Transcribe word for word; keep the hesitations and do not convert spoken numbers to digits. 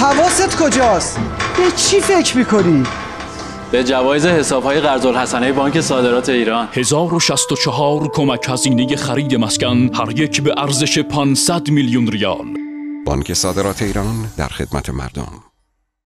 حواست کجاست؟ به چی فکر میکنی؟ به جوایز حساب‌های قرض‌الحسنه بانک صادرات ایران. هزار و شصت و چهار کمک هزینه خرید مسکن، هر یک به ارزش پانصد میلیون ریال. بانک صادرات ایران در خدمت مردم.